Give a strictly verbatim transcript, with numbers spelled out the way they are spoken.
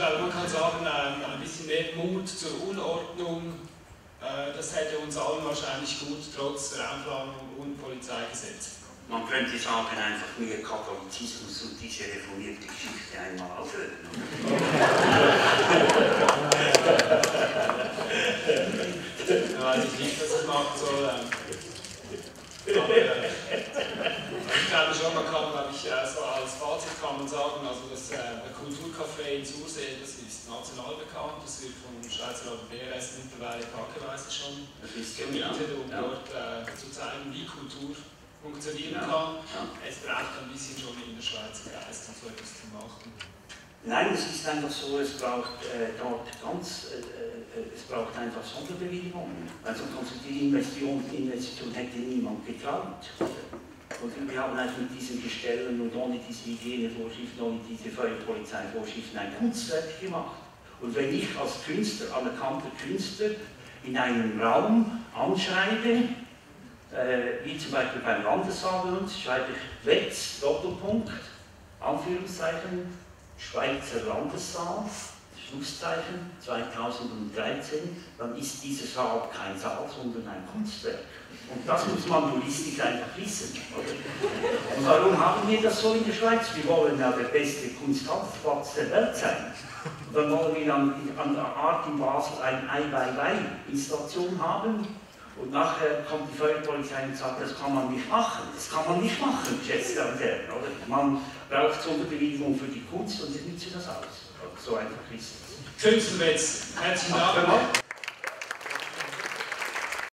glaube, man kann sagen, ein bisschen mehr Mut zur Unordnung, das hätte uns allen wahrscheinlich gut, trotz Raumplanung und Polizeigesetz. Man könnte sagen, einfach mehr Katholizismus und diese reformierte Geschichte einmal aufhören. Ja, weiß ich nicht, was ich machen soll. Aber äh, ich glaube schon, man kann, glaube ich, äh, so als Fazit kann man sagen, also das äh, Kulturcafé in Sursee, das ist national bekannt, das wird vom Schweizer B R S mittlerweile tageweise schon gemietet, um ja. dort äh, zu zeigen, wie Kultur funktionieren ja. kann. Ja. Es braucht ein bisschen schon in der Schweizer Geist, um so etwas zu machen. Nein, es ist einfach so, es braucht äh, dort ganz, äh, äh, es braucht einfach Sonderbewilligungen. Also die Investition, die Investition hätte niemand getraut. Und wir haben also mit diesen Gestellen und ohne diese Hygienevorschriften, ohne diese Feuerpolizeivorschriften ein Kunstwerk gemacht. Und wenn ich als Künstler, anerkannter Künstler, in einem Raum anschreibe, äh, wie zum Beispiel beim Landessaal bei uns, schreibe ich Wetz, Doppelpunkt, Anführungszeichen, Schweizer Landessaal, Schlusszeichen, zweitausenddreizehn, dann ist dieser Saal kein Saal, sondern ein Kunstwerk. Und das muss man juristisch einfach wissen. Oder? Und warum haben wir das so in der Schweiz? Wir wollen ja der beste Kunstplatz der Welt sein. Und dann wollen wir an, an der Art in Basel eine Ei-Wei-Wei-Installation haben. Und nachher kommt die Feuerpolizei und sagt, das kann man nicht machen. Das kann man nicht machen, geschätzte Damen und Herren. Oder? Man braucht Sonderbewilligung für die Kunst und sie nützt das aus. So einfach ist es. Künstlerwitz. Herzlichen Dank.